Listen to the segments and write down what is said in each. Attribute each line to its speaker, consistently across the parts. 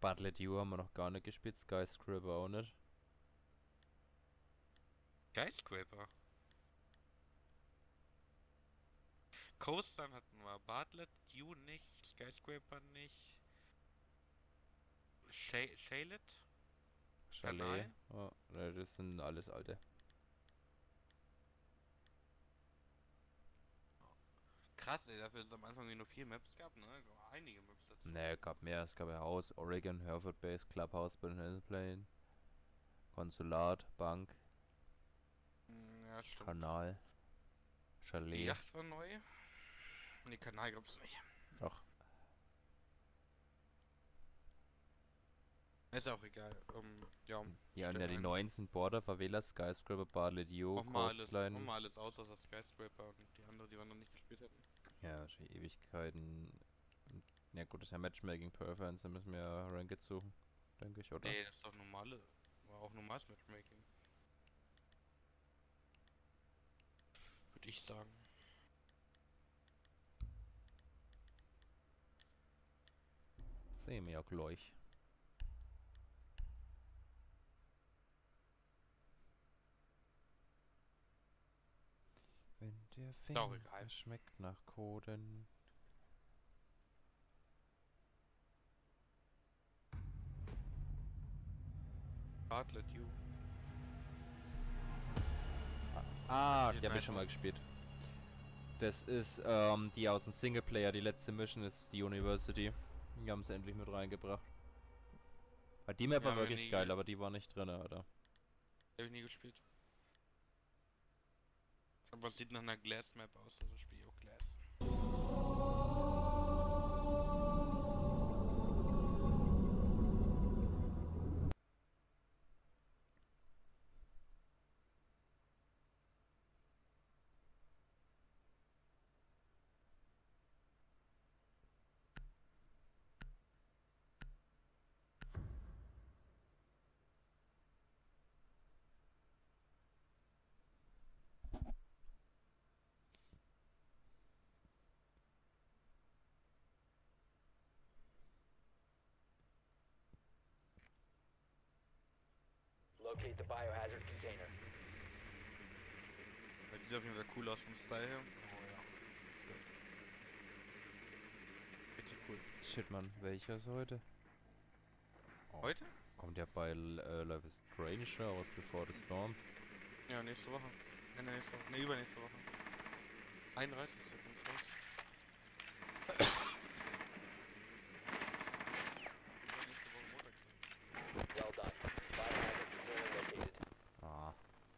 Speaker 1: Bartlett U haben wir noch gar nicht gespielt, Skyscraper auch nicht.
Speaker 2: Skyscraper. Coastline hatten wir. Bartlett, U nicht. Skyscraper nicht. Shalet?
Speaker 1: Chalet.
Speaker 2: Kanal?
Speaker 1: Oh, ne, das sind alles alte.
Speaker 2: Krass, ey, dafür ist es am Anfang nur 4 Maps gab, ne? Einige Maps dazu.
Speaker 1: Ne, gab mehr. Es gab ja Haus, Oregon, Hereford Base, Clubhouse, Banana Plane, Konsulat, Bank,
Speaker 2: Ja, stimmt.
Speaker 1: Kanal,
Speaker 2: Die
Speaker 1: Chalet.
Speaker 2: Yacht war neu. Ne, Kanal gab's nicht.
Speaker 1: Doch.
Speaker 2: Ist auch egal. Ja,
Speaker 1: Ja, und ja,
Speaker 2: stell
Speaker 1: die
Speaker 2: ein.
Speaker 1: neuen sind Border, Favela, Skyscraper, Bartlett U,
Speaker 2: Mach
Speaker 1: Coastline.
Speaker 2: mal alles aus, außer Skyscraper und die andere, die wir noch nicht gespielt hätten.
Speaker 1: Ja, schon Ewigkeiten. Ja gut, das ist ja Matchmaking Preference, da müssen wir ja Ranked suchen, denke ich, oder?
Speaker 2: Nee, das ist doch normale. War auch normales Matchmaking. Würde ich sagen.
Speaker 1: Sehen wir ja gleich. Wenn der
Speaker 2: Ist auch
Speaker 1: Finger
Speaker 2: egal.
Speaker 1: schmeckt nach Koden.
Speaker 2: Bartlett, you.
Speaker 1: Ah,
Speaker 2: Sieht
Speaker 1: die habe ich
Speaker 2: nice
Speaker 1: schon mal
Speaker 2: aus.
Speaker 1: gespielt. Das ist die aus dem Singleplayer. Die letzte Mission ist die University. Die haben es endlich mit reingebracht. Aber die Map
Speaker 2: Ja,
Speaker 1: war wirklich geil, aber die war nicht drin, oder?
Speaker 2: hab ich nie gespielt. Aber es sieht nach einer Glass Map aus, also spiele ich auch Glass.
Speaker 3: Locate the biohazard container.
Speaker 2: Weil die sieht auf jeden Fall cool aus vom Style her. Oh ja. Richtig cool.
Speaker 1: Shit, Mann. Welcher ist heute? Oh.
Speaker 2: Heute?
Speaker 1: Kommt ja bei Life is Strange raus, Before the Storm.
Speaker 2: Ja, nächste Woche. Nächste Woche. Ne, übernächste Woche. 31. kommt raus. Übernächste Woche Montag sein.
Speaker 3: Well done. Biohazard container located.
Speaker 1: Ah.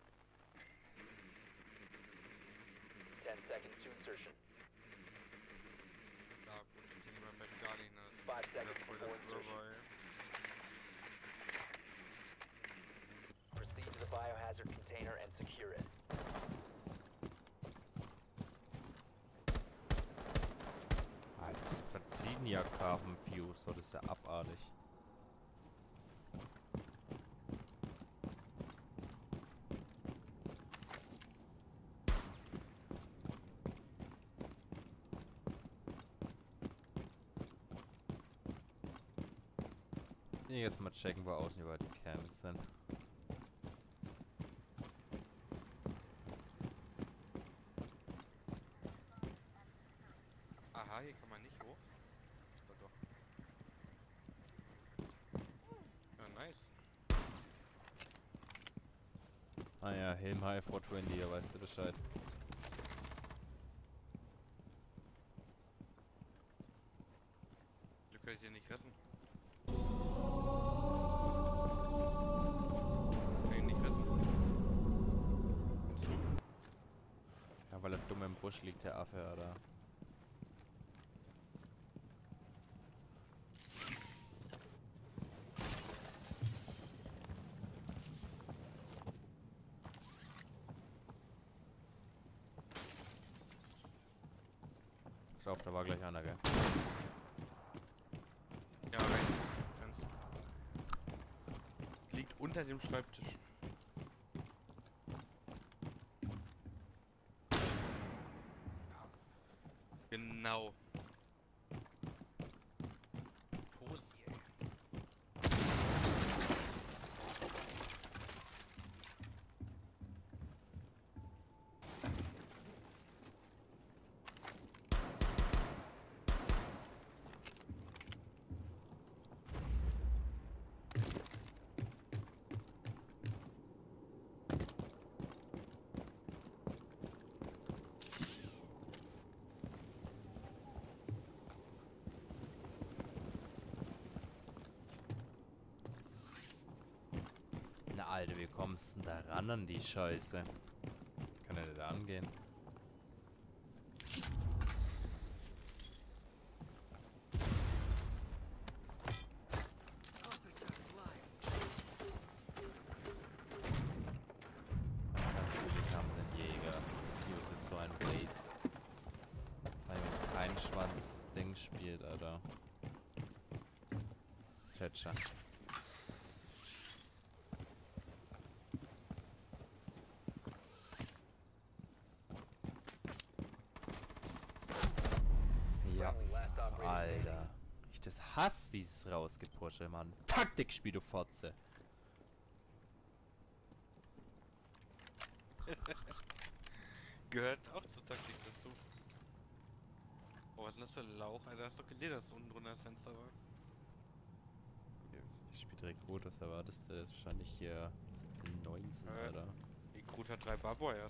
Speaker 3: 10 seconds to insertion.
Speaker 2: Ja, gut, ich kenne jemanden bei Garling, ne? Das
Speaker 3: 5
Speaker 2: ist wieder
Speaker 3: seconds
Speaker 2: voll der
Speaker 3: before insertion.
Speaker 2: Server, ey.
Speaker 3: Proceed to the biohazard container and secure it.
Speaker 1: Alter, verziehen ja Kartenviews, so, das ist ja abartig. Jetzt mal checken, wo außen überall die Camps sind.
Speaker 2: Aha, hier kann man nicht hoch. Oder doch? Ja, nice.
Speaker 1: Ah ja, Helm High 420, da weißt du Bescheid.
Speaker 2: Du kannst hier nicht ressen. Kann ich nicht ressen. Kommst du?
Speaker 1: Ja, weil er dumm im Busch liegt, der Affe, oder? Schau auf, da war gleich einer, gell?
Speaker 2: Ja, rechts. Kannst. Liegt unter dem Schreibtisch. Ja. Genau. Posi, ey.
Speaker 1: Alter, wie kommst du denn da ran an die Scheiße? Kann er nicht angehen? Natürlich haben sie einen Jäger. Use ist so ein Waste. Weil man kein Schwanz-Ding spielt, Alter. Thatcher. Ja,
Speaker 3: Friendly, last operator standing.
Speaker 1: Alter. Ich das hasse, dieses Rausgepushe, Mann. Taktikspiel, du Fotze.
Speaker 2: Gehört auch zur Taktik dazu. Oh, was ist das für ein Lauch, Alter? Hast du doch gesehen, dass unten drunter das Fenster war?
Speaker 1: Ich spiele direkt rot, was erwartest du? Das ist wahrscheinlich hier 19, Alter.
Speaker 2: Die Krut hat 3 Barboyers.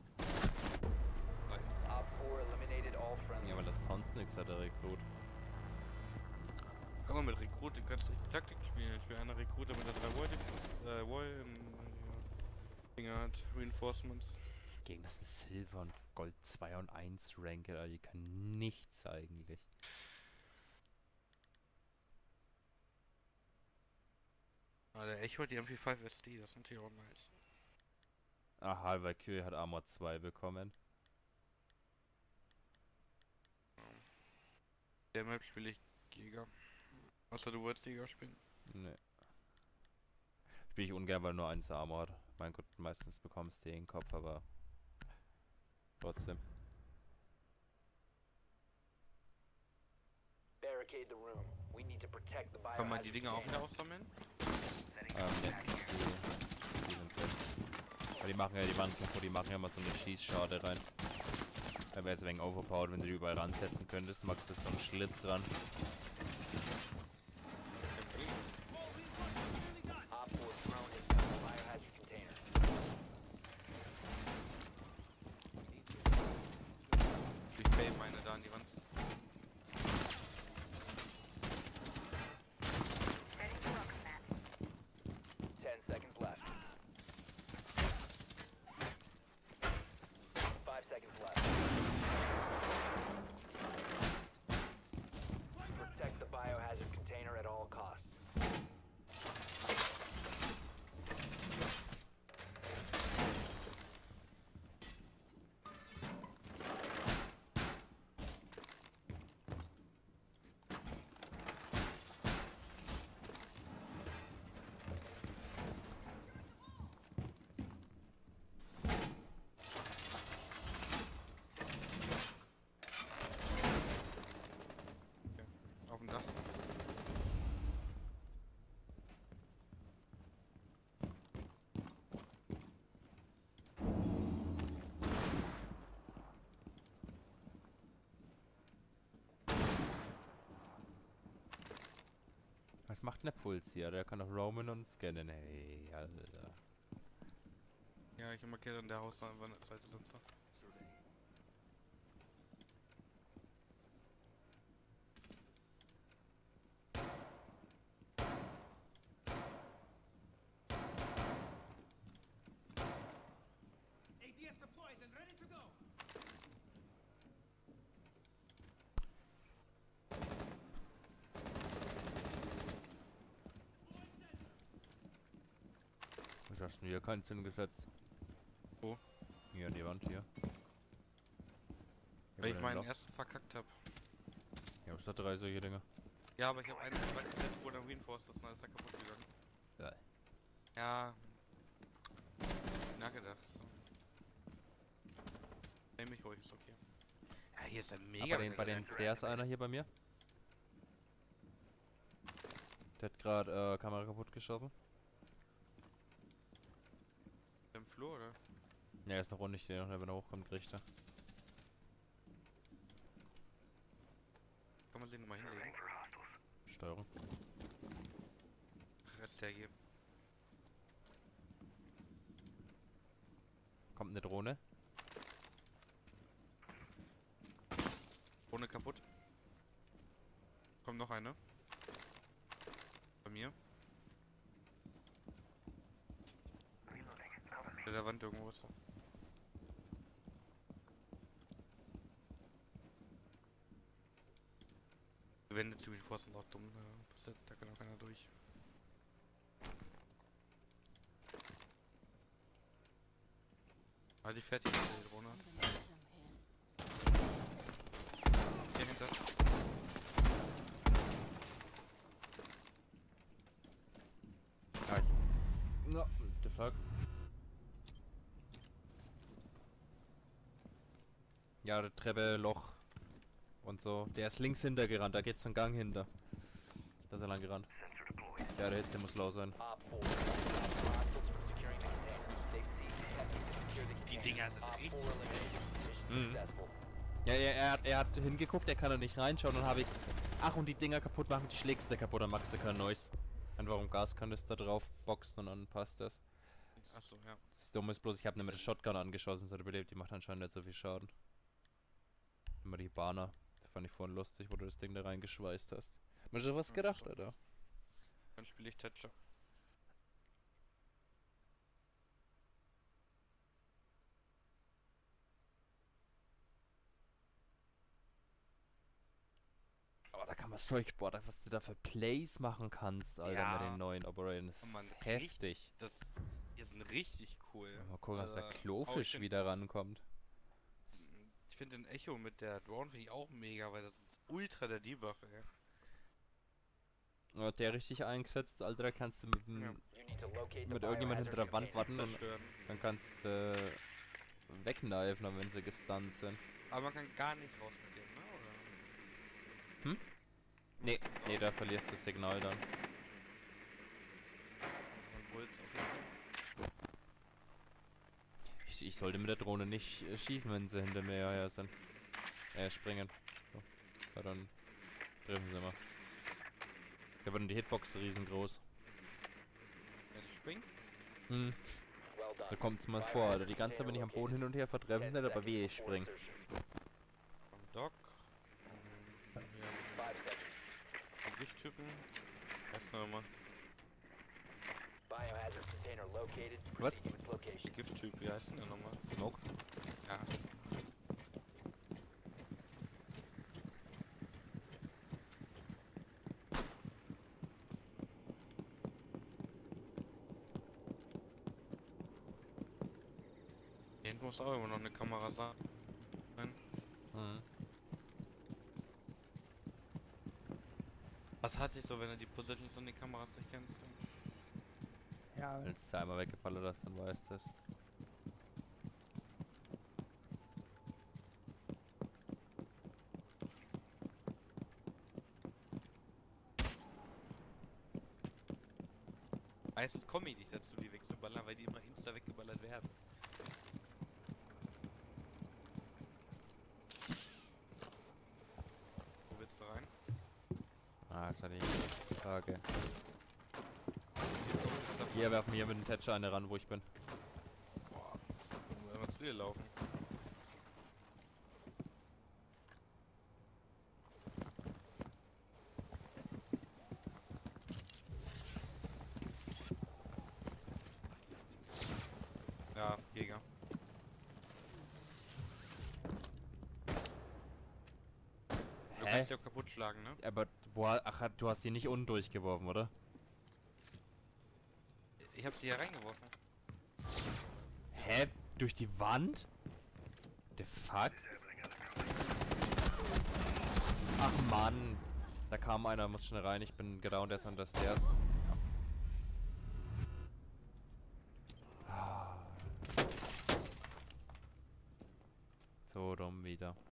Speaker 3: Op 4 eliminated all friendly.
Speaker 1: Ja, weil das sonst nichts hat, der Rekrut.
Speaker 2: Guck mal, mit Rekrut, du kannst richtig Taktik spielen. Ich will einer Rekruter mit der 3 Wall Dinger hat, Reinforcements.
Speaker 1: Gegen das ist Silber und Gold 2 und 1 Rank, Alter. Die können nichts eigentlich.
Speaker 2: Ah, der Echo hat die MP5 SD, das ist natürlich auch nice.
Speaker 1: Aha, Valkyrie hat Armor 2 bekommen.
Speaker 2: Der Map spiele ich Jäger. Außer du wolltest Jäger spielen.
Speaker 1: Ne. Spiele ich ungern, weil nur 1 Armor hat. Mein Gott, meistens bekommst du den Kopf, aber trotzdem.
Speaker 3: Barricade the room. We need to protect the
Speaker 2: Kann man die
Speaker 3: biohazard
Speaker 2: Dinger auch wieder
Speaker 3: container.
Speaker 2: aufsammeln?
Speaker 1: Ne, die sind fest. Weil die machen ja die Wandkämpfer, die machen ja immer so eine Schießschade rein. Da wäre es ein wenig overpowered, wenn du die überall ransetzen könntest. Magst du so einen Schlitz ran?
Speaker 3: Op 4 drone is the biohazard container.
Speaker 2: Ich babe meine da an die Wand.
Speaker 3: Heading to welcome mat. 10 seconds left. 5 seconds left. Protect the biohazard container at all costs.
Speaker 2: Auf dem Dach.
Speaker 1: Was macht denn der Puls hier? Der kann doch roamen und scannen. Hey, Alter.
Speaker 2: Ja, ich markiere an der Hausseite sonst noch.
Speaker 4: ADS deployed and ready to go.
Speaker 1: Ich hast du hier keinen Sinn gesetzt?
Speaker 2: Wo?
Speaker 1: Hier an die Wand hier.
Speaker 2: Weil ich meinen
Speaker 1: Loch.
Speaker 2: ersten verkackt hab.
Speaker 1: Ja, was hat 3 solche Dinger?
Speaker 2: Ja, aber ich habe einen gesetzt, wo dann Reinforced ist, und dann ist er kaputt gegangen.
Speaker 1: Ja.
Speaker 2: Ja. Nachgedacht. Nehm mich ruhig, ist okay. Ja, hier ist ein mega.
Speaker 1: Bei den Stairs einer hier bei mir. Der hat gerade Kamera kaputt geschossen.
Speaker 2: Im Flur, oder?
Speaker 1: Ja, er ist noch unten, ich sehe noch, wenn er hochkommt, kriegt er.
Speaker 2: Kann man sich nochmal hinlegen?
Speaker 1: Steuerung.
Speaker 2: Rest hergeben.
Speaker 1: Kommt eine Drohne.
Speaker 2: Ohne kaputt. Kommt noch eine. Bei mir. Hinter der Wand irgendwo ist. Die Wände ziemlich vor, sind auch dumm. Da kann auch keiner durch. Ah, die fährt hier die Drohne. Hier hinter.
Speaker 1: Ah, no, what the fuck? Ja, der Treppe, Loch und so. Der ist links hinter gerannt, da geht's so einen Gang hinter. Da ist er lang gerannt. Ja, der Hitze muss low sein.
Speaker 3: Op 4. Hostiles from securing the container. They've seized the testing to secure the
Speaker 2: Die
Speaker 3: container.
Speaker 2: Dinger sind
Speaker 3: Op 4
Speaker 2: richtig.
Speaker 3: eliminated. Mission successful.
Speaker 1: Ja, er hat hingeguckt, er kann da nicht reinschauen, dann habe ich's. Ach, und die Dinger kaputt machen, die schlägst du kaputt, dann machst du kein neues. Einfach um Gaskanister drauf boxt und dann passt das.
Speaker 2: Achso, ja.
Speaker 1: Das Dumme ist bloß, ich habe nicht mit der Shotgun angeschossen, so überlebt, die macht anscheinend nicht so viel Schaden. Immer die Bahner. Das fand ich vorhin lustig, wo du das Ding da reingeschweißt hast. Mir schon was gedacht, Alter.
Speaker 2: Dann spiele ich Thatcher.
Speaker 1: Aber da kann man solch, boah, was du da für Plays machen kannst, Alter,
Speaker 2: Ja.
Speaker 1: mit den neuen Operationen. Das
Speaker 2: Oh Mann,
Speaker 1: ist heftig.
Speaker 2: Das hier sind richtig cool.
Speaker 1: Mal gucken, was der
Speaker 2: Also,
Speaker 1: Klofisch
Speaker 2: auch
Speaker 1: wieder rankommt.
Speaker 2: Ich finde den Echo mit der Drone finde ich auch mega, weil das ist ultra der Debuff, ey.
Speaker 1: Ja, der richtig eingesetzt, Alter, da kannst du mit,
Speaker 2: Ja.
Speaker 3: You need to locate the
Speaker 1: mit irgendjemand hinter der
Speaker 3: biohazard
Speaker 1: Wand warten und
Speaker 2: Zerstören.
Speaker 1: dann kannst du wegkneifen, wenn sie gestunt sind.
Speaker 2: Aber man kann gar nicht raus mit dem, ne? Oder?
Speaker 1: Nee, da verlierst du das Signal dann.
Speaker 2: Und Puls auf jeden Fall.
Speaker 1: Ich sollte mit der Drohne nicht schießen, wenn sie hinter mir her sind. Springen. So. Ja, dann treffen sie mal. Da wird dann die Hitbox riesengroß.
Speaker 2: Ja, die springt.
Speaker 1: Hm,
Speaker 3: Well done.
Speaker 1: da kommt's mal vor, Alter. Die ganze Zeit bin ich am Boden hin und her, vertreffen sie nicht, aber wie ich spring.
Speaker 2: Am Dock. Hier
Speaker 3: 5 seconds.
Speaker 2: die Gifttypen. Was nochmal?
Speaker 3: Biohazard container located.
Speaker 1: Was?
Speaker 3: Proceed to its location.
Speaker 2: Gifttyp, wie heißt denn der nochmal?
Speaker 1: Smoke?
Speaker 2: Ja. Hier hinten muss auch immer noch eine Kamera sein.
Speaker 1: Mhm.
Speaker 2: Was hasse ich so, wenn du die Positions und die Kameras nicht kennst?
Speaker 1: Ja, wenn es einmal weggefallen ist, dann weißt du es.
Speaker 2: Meistens komme ich nicht dazu, die wegzuballern, weil die immer insta weggeballert werden. Wo willst du rein?
Speaker 1: Ah, das hatte ich die Frage. Hier, werfen wir mit dem Thatcher eine ran, wo ich bin.
Speaker 2: Boah, ich muss immer zu dir laufen. Ja, Jäger. Du
Speaker 1: Hä?
Speaker 2: kannst sie auch kaputt schlagen, ne?
Speaker 1: Aber, boah, ach, du hast sie nicht unten durchgeworfen, oder?
Speaker 2: Ich hab sie hier reingeworfen.
Speaker 1: Hä? Durch die Wand? The fuck? Ach Mann. Da kam einer, muss schnell rein, ich bin gedownt, der ist an der Stairs. Ah. So dumm wieder.